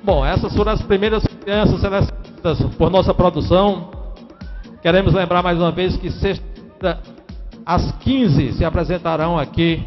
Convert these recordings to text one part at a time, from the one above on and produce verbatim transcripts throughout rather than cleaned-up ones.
Bom, essas foram as primeiras crianças selecionadas por nossa produção. Queremos lembrar mais uma vez que sexta, às quinze, se apresentarão aqui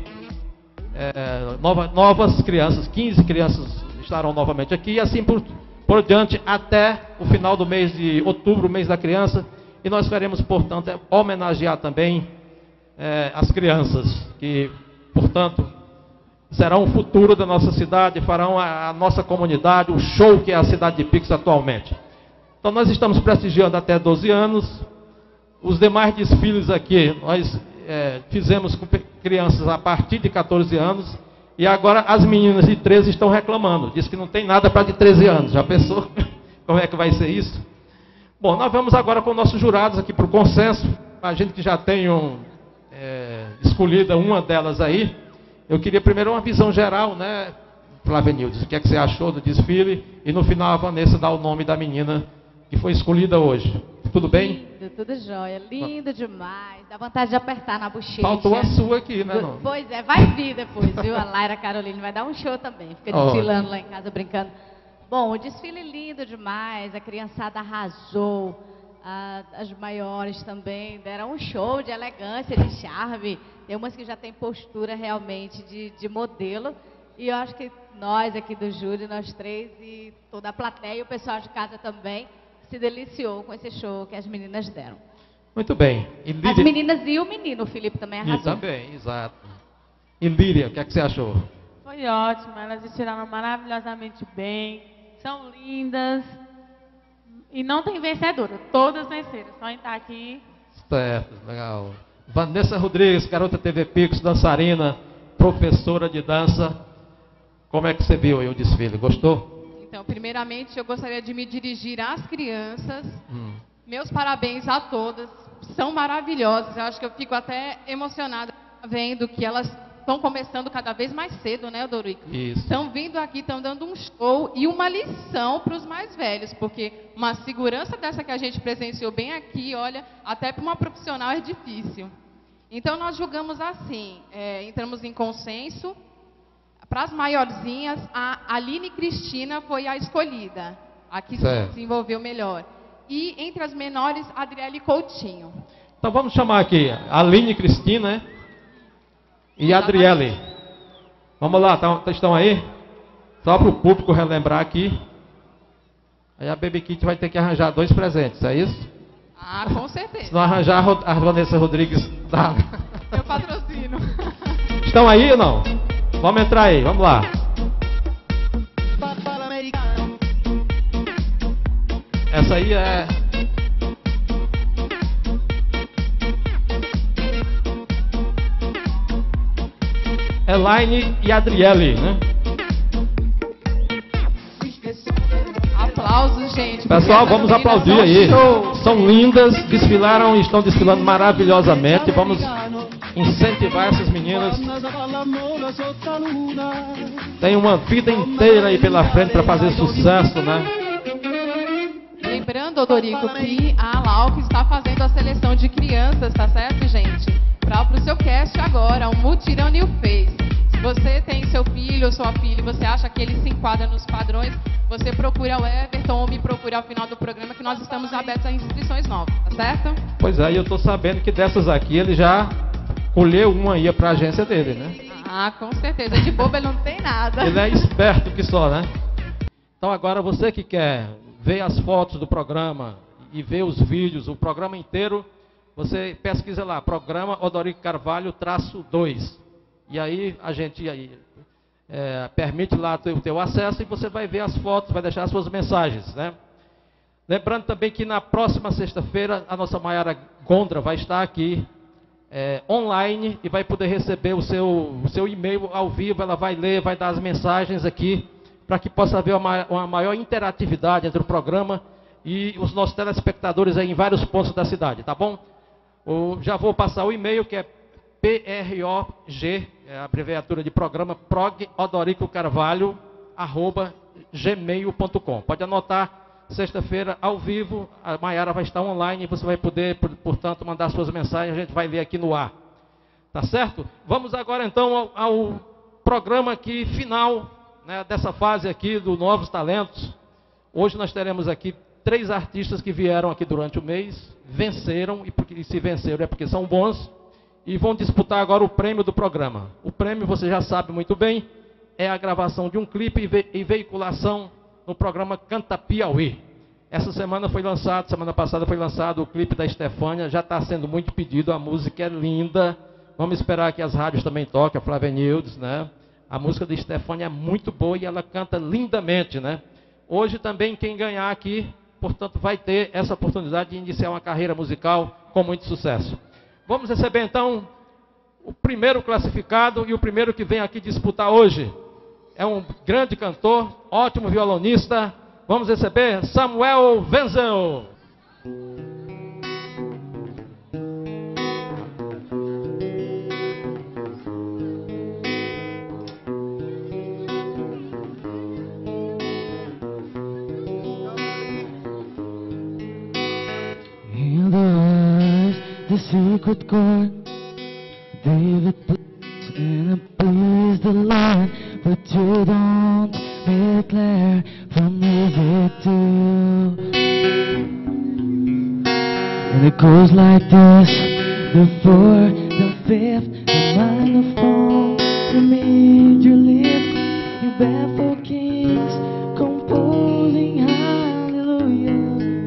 é, nova, novas crianças. quinze crianças estarão novamente aqui, e assim por, por diante, até o final do mês de outubro, mês da criança. E nós queremos, portanto, homenagear também é, as crianças, que, portanto, serão o futuro da nossa cidade, farão a, a nossa comunidade, o show que é a cidade de Pix atualmente. Então nós estamos prestigiando até doze anos. Os demais desfiles aqui, nós é, fizemos com crianças a partir de catorze anos. E agora as meninas de treze estão reclamando. Diz que não tem nada para de treze anos. Já pensou como é que vai ser isso? Bom, nós vamos agora com nossos jurados aqui para o consenso. A gente que já tem um, é, escolhida uma delas aí. Eu queria primeiro uma visão geral, né, Flávia Nildes? O que é que você achou do desfile? E no final a Vanessa dá o nome da menina que foi escolhida hoje. Tudo bem? Lindo, tudo jóia. Lindo demais. Dá vontade de apertar na bochecha. Faltou a sua aqui, né? Não? Pois é, vai vir depois, viu? A Laira Caroline vai dar um show também. Fica desfilando oh. lá em casa, brincando. Bom, o desfile lindo demais. A criançada arrasou. Ah, as maiores também deram um show de elegância, de charme. Tem umas que já tem postura realmente de, de modelo. E eu acho que nós aqui do júri, nós três e toda a plateia e o pessoal de casa também se deliciou com esse show que as meninas deram. Muito bem. E Lídia... As meninas e o menino, o Felipe também arrasou. E também, exato. E Lídia, o que é que você achou? Foi ótimo, elas desfilaram maravilhosamente bem, são lindas. E não tem vencedora, todas venceram, só em estar aqui. Certo, legal. Vanessa Rodrigues, garota T V Pix, dançarina, professora de dança. Como é que você viu aí o desfile? Gostou? Então, primeiramente, eu gostaria de me dirigir às crianças. Hum. Meus parabéns a todas, são maravilhosas. Eu acho que eu fico até emocionada vendo que elas estão começando cada vez mais cedo, né, Dorico? Isso. Estão vindo aqui, estão dando um show e uma lição para os mais velhos, porque uma segurança dessa que a gente presenciou bem aqui, olha, até para uma profissional é difícil. Então, nós julgamos assim, é, entramos em consenso. Para as maiorzinhas, a Aline Cristina foi a escolhida, a que se desenvolveu melhor. E entre as menores, a Adriele Coutinho. Então vamos chamar aqui a Aline Cristina, né? E a Adriele. Vamos lá, tá, estão aí? Só para o público relembrar aqui. Aí a Baby Kit vai ter que arranjar dois presentes, é isso? Ah, com certeza. Se não arranjar, a Vanessa Rodrigues dá. Eu patrocino. Estão aí ou não? Vamos entrar aí, vamos lá. Essa aí é... Elaine e Adriele, né? Aplausos, gente. Pessoal, vamos aplaudir aí. São lindas, desfilaram e estão desfilando maravilhosamente. Vamos incentivar essas meninas. Tem uma vida inteira aí pela frente para fazer sucesso, né? Lembrando, Odorico, que a Lauk está fazendo a seleção de crianças, tá certo, gente? Para o seu cast agora, um mutirão New Face. Se você tem seu filho ou sua filha e você acha que ele se enquadra nos padrões, você procura o Everton ou me procura ao final do programa, que nós estamos abertos a inscrições novas, tá certo? Pois é, eu estou sabendo que dessas aqui ele já colheu uma aí para a agência dele, né? Ah, com certeza. De bobo ele não tem nada. Ele é esperto que só, né? Então agora você que quer ver as fotos do programa e ver os vídeos, o programa inteiro, você pesquisa lá, programa Odorico Carvalho traço dois. E aí a gente aí, é, permite lá o teu acesso e você vai ver as fotos, vai deixar as suas mensagens, né? Lembrando também que na próxima sexta-feira a nossa Maiara Gondra vai estar aqui é, online e vai poder receber o seu, o seu e-mail ao vivo. Ela vai ler, vai dar as mensagens aqui para que possa haver uma, uma maior interatividade entre o programa e os nossos telespectadores aí em vários pontos da cidade, tá bom? Eu já vou passar o e-mail que é P R O G, é a abreviatura de programa, prog odorico carvalho arroba gmail ponto com. Pode anotar, sexta-feira ao vivo, a Maiara vai estar online e você vai poder, portanto, mandar suas mensagens, a gente vai ler aqui no ar. Tá certo? Vamos agora então ao, ao programa aqui final, né, dessa fase aqui do Novos Talentos, hoje nós teremos aqui três artistas que vieram aqui durante o mês, venceram, e porque se venceram é porque são bons, e vão disputar agora o prêmio do programa. O prêmio, você já sabe muito bem, é a gravação de um clipe e, ve e veiculação no programa Canta Piauí. Essa semana foi lançado, semana passada foi lançado o clipe da Estefânia, já está sendo muito pedido, a música é linda. Vamos esperar que as rádios também toquem, a Flávia Nildes, né? A música da Estefânia é muito boa e ela canta lindamente, né? Hoje também quem ganhar aqui, portanto, vai ter essa oportunidade de iniciar uma carreira musical com muito sucesso. Vamos receber então o primeiro classificado e o primeiro que vem aqui disputar hoje. É um grande cantor, ótimo violonista. Vamos receber Samuel Wenzel. In the eyes, the secret chord, David plays and it plays the line, but you don't make clear from music to you. And it goes like this: the fourth, the fifth, the minor fall, the major lift, you baffle kings, composing hallelujah.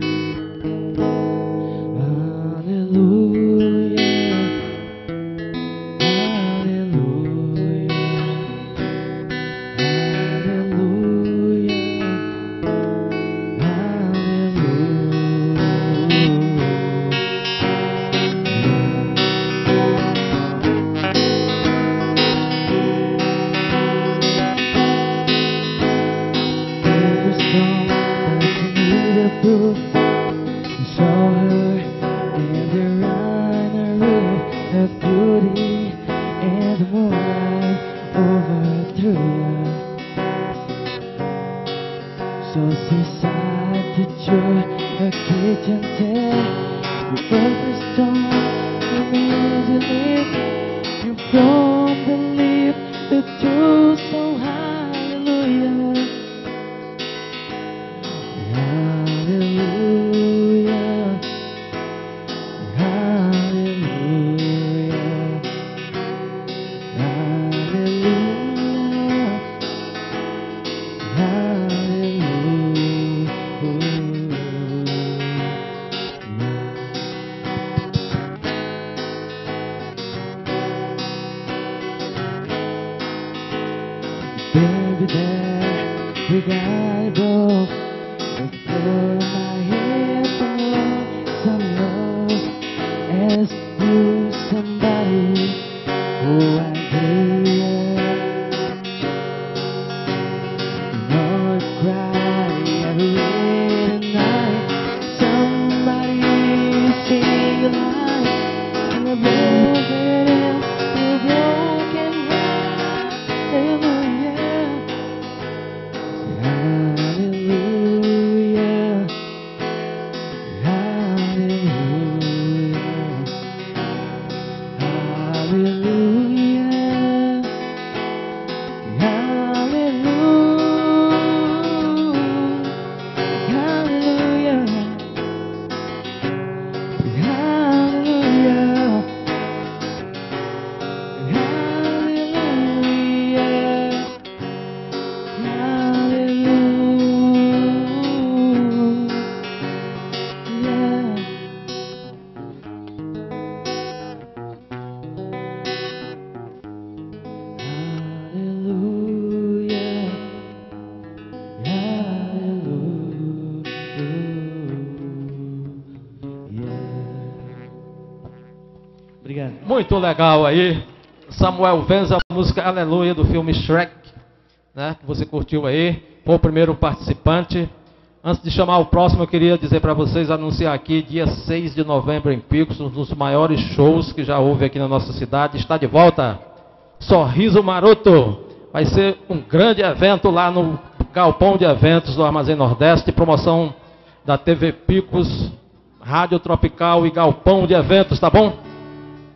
Muito legal aí, Samuel Wenzel, a música Aleluia do filme Shrek, né, que você curtiu aí, foi o primeiro participante. Antes de chamar o próximo, eu queria dizer para vocês, anunciar aqui, dia seis de novembro em Picos, um dos maiores shows que já houve aqui na nossa cidade, está de volta, Sorriso Maroto. Vai ser um grande evento lá no Galpão de Eventos do Armazém Nordeste, promoção da T V Picos, Rádio Tropical e Galpão de Eventos, tá bom?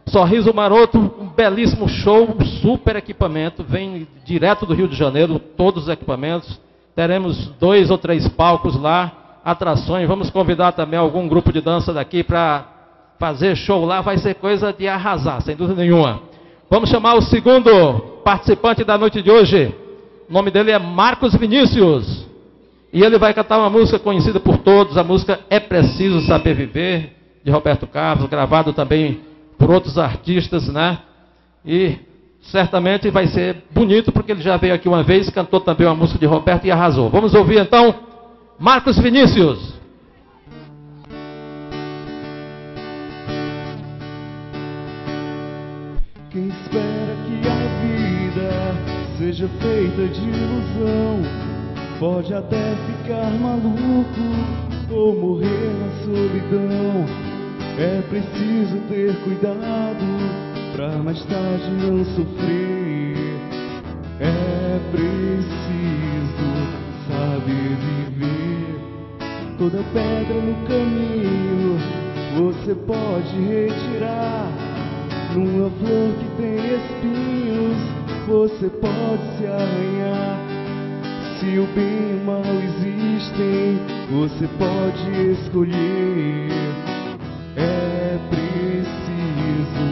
Sorriso Maroto, um belíssimo show, um super equipamento, vem direto do Rio de Janeiro, todos os equipamentos. Teremos dois ou três palcos lá, atrações. Vamos convidar também algum grupo de dança daqui para fazer show lá, vai ser coisa de arrasar, sem dúvida nenhuma. Vamos chamar o segundo participante da noite de hoje. O nome dele é Marcos Vinícius. E ele vai cantar uma música conhecida por todos, a música É Preciso Saber Viver, de Roberto Carlos, gravado também por outros artistas, né? E certamente vai ser bonito, porque ele já veio aqui uma vez, cantou também uma música de Roberto e arrasou. Vamos ouvir então Marcos Vinícius. Quem espera que a vida seja feita de ilusão pode até ficar maluco ou morrer na solidão. É preciso ter cuidado pra mais tarde não sofrer. É preciso saber viver. Toda pedra no caminho você pode retirar. Numa flor que tem espinhos, você pode se arranhar. Se o bem e o mal existem, você pode escolher. É preciso,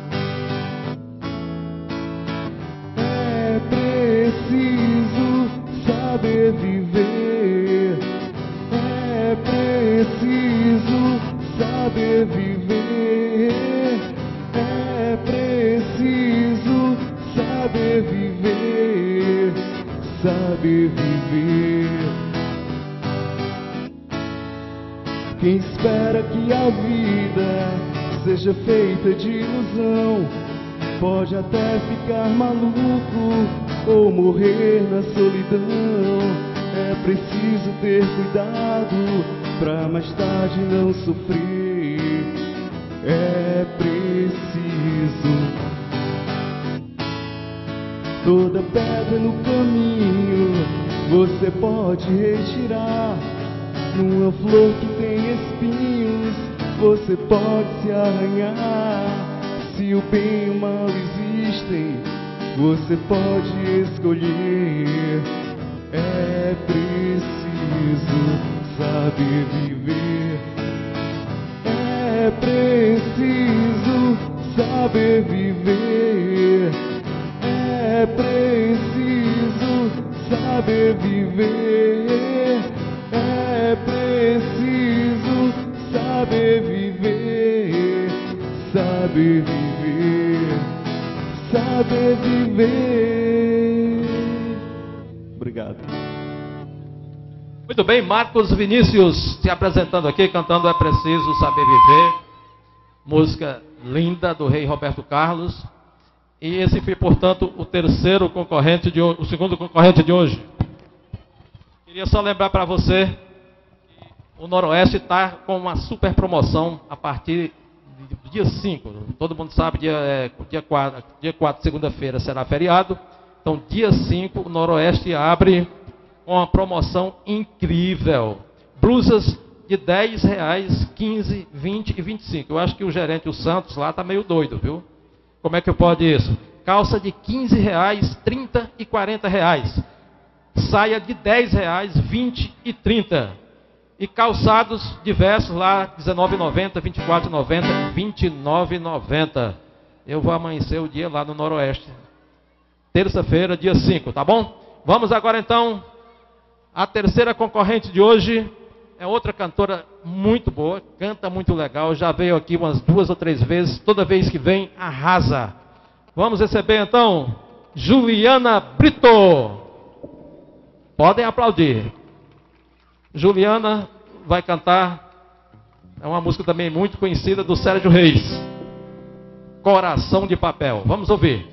é preciso saber viver. É preciso saber viver. É preciso saber viver, saber viver. Quem espera que a vida seja feita de ilusão pode até ficar maluco ou morrer na solidão. É preciso ter cuidado pra mais tarde não sofrer. É preciso. Toda pedra no caminho você pode retirar. Numa flor que tem espinhos você pode se arranhar. Se o bem e o mal existem, você pode escolher. É preciso saber viver. É preciso saber viver. É preciso saber viver. É preciso saber viver. Saber viver. Saber viver. Obrigado. Muito bem, Marcos Vinícius se apresentando aqui, cantando É Preciso Saber Viver. Música linda do rei Roberto Carlos. E esse foi, portanto, o terceiro concorrente de hoje, o segundo concorrente de hoje. Queria só lembrar para você que o Noroeste está com uma super promoção a partir do dia cinco. Todo mundo sabe, dia, é, dia quatro, dia quatro segunda-feira, será feriado. Então, dia cinco, o Noroeste abre com uma promoção incrível. Blusas de dez reais, quinze, vinte e vinte e cinco. Eu acho que o gerente, o Santos, lá está meio doido, viu? Como é que pode isso? Calça de quinze reais, trinta e quarenta reais. Saia de dez reais, vinte e trinta. E calçados diversos lá, dezenove reais e noventa centavos, vinte e quatro reais e noventa centavos, vinte e nove reais e noventa centavos. Eu vou amanhecer o dia lá no Noroeste. Terça-feira, dia cinco, tá bom? Vamos agora então. A terceira concorrente de hoje é outra cantora muito boa, canta muito legal, já veio aqui umas duas ou três vezes, toda vez que vem, arrasa. Vamos receber então Juliana Brito. Podem aplaudir. Juliana vai cantar, é uma música também muito conhecida do Sérgio Reis, Coração de Papel. Vamos ouvir.